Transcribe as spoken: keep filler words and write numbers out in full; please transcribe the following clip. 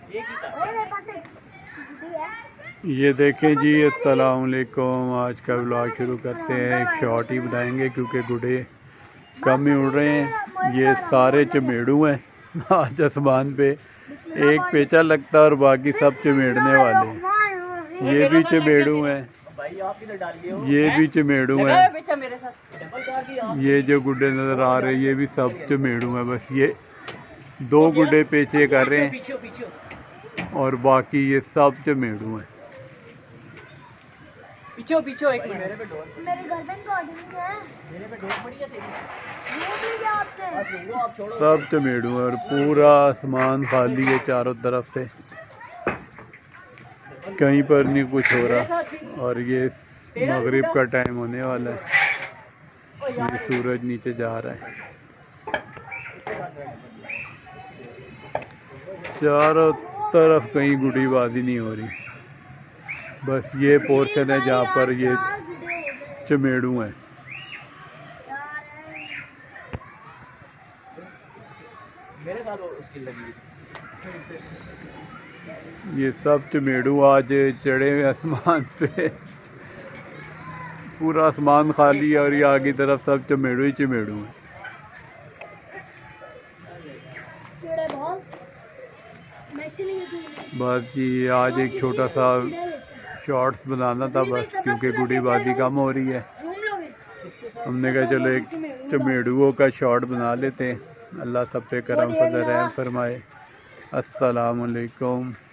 ये देखें जी, अस्सलाम वालेकुम। आज का व्लॉग शुरू करते हैं। एक शॉट ही बनाएंगे क्योंकि गुडे कम ही उड़ रहे हैं। ये सारे चमेड़ू हैं आज आसमान पे। एक पेचा लगता है और बाकी सब चमेड़ने वाले हैं। ये भी चमेड़ू हैं, ये भी चमेड़ू हैं। ये जो गुड्डे नजर आ रहे हैं ये भी सब चमेड़ू हैं। बस ये दो गुड्डे पेचे कर रहे हैं और बाकी ये सब चमेड़ू हैं। पीछे पीछे एक मिनट, मेरे गर्दन को है, मेरे पे ढोक पड़ी है तेरी। सब चमेड़ू हैं और पूरा आसमान खाली है चारों तरफ से, कहीं पर नहीं कुछ हो रहा। और ये मगरिब का टाइम होने वाला है। ये सूरज नीचे जा रहा है। चारों तरफ कहीं गुड़ीबाजी नहीं हो रही। बस ये पोर्शन है जहाँ पर ये चमेड़ू हैं। मेरे साथ उसकी लगी। ये सब चमेड़ू आज चढ़े हुए आसमान पे। पूरा आसमान खाली है और ये आगे तरफ सब चमेड़ू ही चमेड़ू हैं। बस जी आज एक छोटा सा शॉर्ट्स बनाना था बस, क्योंकि गुड़ीबाजी कम हो रही है। हमने कहा चलो एक चमेड़ुओं का शॉर्ट बना लेते हैं। अल्लाह सब पे करम फजल रहम फरमाए। अस्सलाम वालेकुम।